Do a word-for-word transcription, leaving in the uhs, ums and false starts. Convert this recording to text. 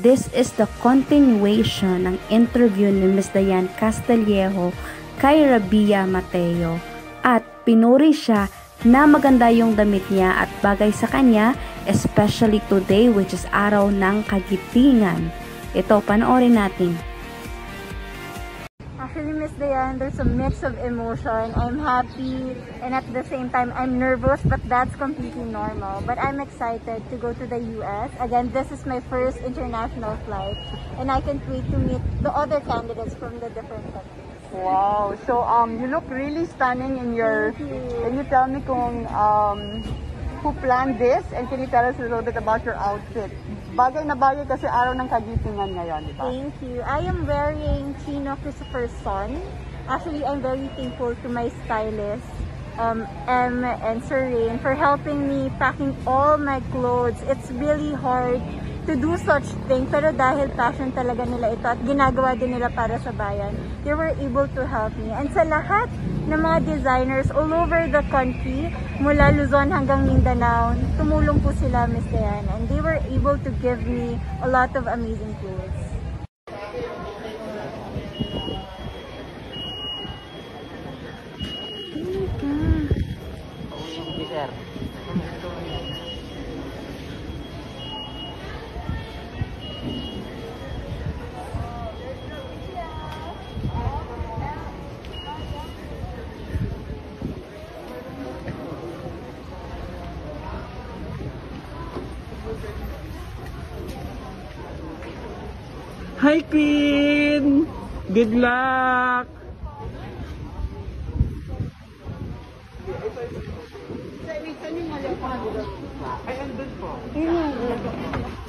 This is the continuation ng interview ni Miss Diane Castillejo kay Rabia Mateo at pinuri siya na maganda yung damit niya at bagay sa kanya, especially today which is araw ng kagitingan. Ito, panoorin natin. Actually, Miss Diane, there's a mix of emotion. I'm happy and at the same time I'm nervous, but that's completely normal. But I'm excited to go to the U S. Again, this is my first international flight and I can't wait to meet the other candidates from the different countries. Wow! So, um, you look really stunning in your... Thank you. Can you tell me kung, um, who planned this? And can you tell us a little bit about your outfit? Bagay na bagay kasi araw ng kagitingan ngayon, di ba? Thank you. I am wearing Chino Christopher's son. Actually, I'm very thankful to my stylist, um, Em and Sir Rain, for helping me packing all my clothes. It's really hard to do such thing, pero dahil passion talaga nila ito at ginagawa din nila para sa bayan, they were able to help me. And sa lahat ng mga designers all over the country, mula Luzon hanggang Mindanao, tumulong po sila, Miss Diane, and they were able to give me a lot of amazing clothes. Hi, Queen! Good luck! Ay, andun po.